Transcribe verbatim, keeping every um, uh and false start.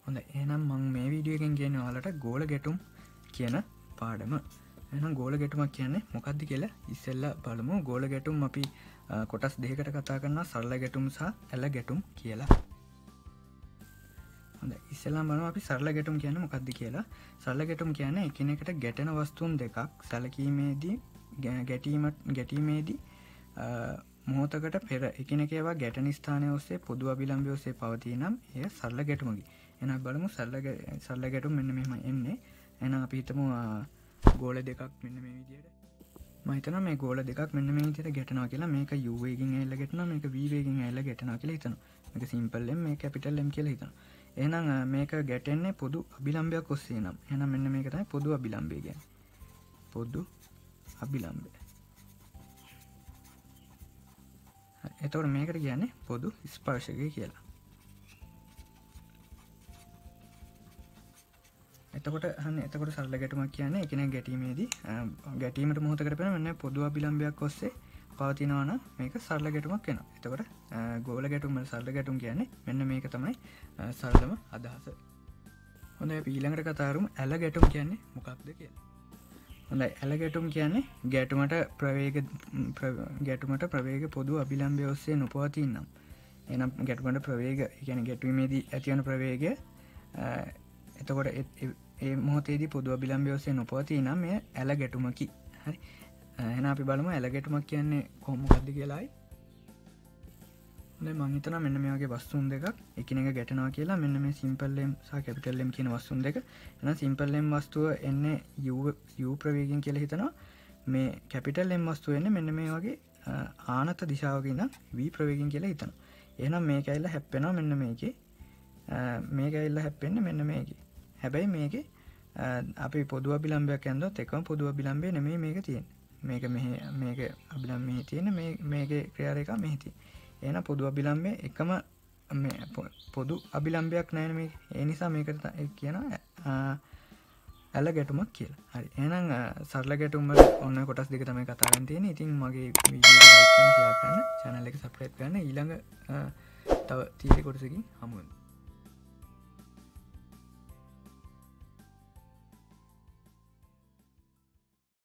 හොඳයි එහෙනම් මම මේ වීඩියෝ එකෙන් කියන්නේ ඔයාලට ගෝල ගැටුම් කියන පාඩම. එහෙනම් ගෝල ගැටුමක් කියන්නේ මොකක්ද කියලා ඉස්සෙල්ලා බලමු. ගෝල ගැටුම් අපි කොටස් දෙකකට කතා කරනවා සරල ගැටුම් සහ ඇල ගැටුම් කියලා. හොඳයි ඉස්සෙල්ලාම බලමු අපි සරල ගැටුම් කියන්නේ මොකක්ද කියලා. සරල ගැටුම් කියන්නේ එකිනෙකට ගැටෙන වස්තුන් දෙකක් සැලකීමේදී ගැටීම ගැටීමේදී මොහොතකට පෙර එකිනෙක ඒවා ගැටෙන ස්ථානය ඔස්සේ පොදු අභිලම්භය ඔස්සේ පවතී නම් එය සරල ගැටුමකි. එහෙනම් බලමු සරල සරල ගැටුම් මෙන්න මෙහෙම එන්නේ. එහෙනම් අපි හිතමු ගෝල දෙකක් මෙන්න මේ විදිහට. මම හිතනවා මේ ගෝල දෙකක් මෙන්න මේ විදිහට ගැටෙනවා කියලා. මේක u වේගකින් ඇවිල්ලා ගැටෙනවා, මේක v වේගකින් ඇවිල්ලා ගැටෙනවා කියලා හිතනවා. මේක සිම්පල් m, මේක කැපිටල් m කියලා හිතනවා. එහෙනම් මේක ගැටෙන්නේ පොදු අභිලම්භයක් ඔස්සේ නම්. එහෙනම් මෙන්න මේක තමයි පොදු අභිලම්භය කියන්නේ. පොදු අභිලම්භය. එතකොට මේකට කියන්නේ පොදු ස්පර්ශකය කියලා. එතකොට අහන්න එතකොට සරල ගැටුමක් කියන්නේ එකිනෙක ගැටීමේදී ගැටීමට මොහොතකට පෙර මෙන්න පොදු අභිලම්භයක් ඔස්සේ පවතිනවා නම් මේක සරල ගැටුමක් වෙනවා. එතකොට ගෝල ගැටුම් වල සරල ගැටුම් කියන්නේ මෙන්න මේක තමයි සරලම අදහස. හොඳයි අපි ඊළඟට කතා කරමු ඇල ගැටුම් කියන්නේ මොකක්ද කියලා. හොඳයි ඇල ගැටුම් කියන්නේ ගැටුමට ප්‍රවේග ගැටුමට ප්‍රවේග පොදු අභිලම්භය ඔස්සේ නොපවතී නම්. එහෙනම් ගැටුමට ප්‍රවේග කියන්නේ ගැටුමේදී ඇතිවන ප්‍රවේගය එතකොට ඒ මොහොතේදී පොදු අභිලම්භය ඔස්සේ නොපවතී නම් එය ඇල ගැටුමකි. හරි. එහෙනම් අපි බලමු ඇල ගැටුමක් කියන්නේ කොහොමද කියලායි. දැන් මම හිතනවා මෙන්න මේ වගේ වස්තුන් දෙකක් එකිනෙක ගැටෙනවා කියලා. මෙන්න මේ සිම්පල් m සහ කැපිටල් m කියන වස්තුන් දෙක. එහෙනම් සිම්පල් m වස්තුව එන්නේ u u ප්‍රවේගයෙන් කියලා හිතනවා. මේ කැපිටල් m වස්තුව එන්නේ මෙන්න මේ වගේ ආනත දිශාවක ඉඳන් v ප්‍රවේගයෙන් කියලා හිතනවා. එහෙනම් මේක ඇවිල්ලා හැප්පෙනවා මෙන්න මේකේ. මේක ඇවිල්ලා හැප්පෙන්නේ මෙන්න මේකේ. හැබැයි මේකේ අපි පොදු අභිලම්භයක් යනකොට එකම පොදු අභිලම්භය නෙමෙයි මේක තියෙන්නේ. මේක මෙහි මේක අභිලම්භය තියෙන්නේ මේ මේකේ ක්‍රියාරේඛා මෙහි තියෙන්නේ. එහෙනම් පොදු අභිලම්භය එකම මේ පොදු අභිලම්භයක් නැහැ මේක. ඒ නිසා මේකට කියනවා ඇල ගැටුමක් කියලා. හරි. එහෙනම් සරල ගැටුම් වල ඔන්න කොටස් දෙක තමයි කතා කරන්න තියෙන්නේ. ඉතින් මගේ වීඩියෝ එක ලයික් කරන්න, ෂෙයා කරන්න, channel එක subscribe කරන්න. ඊළඟ තව තීරේ කොටසකින් හමු වෙමු.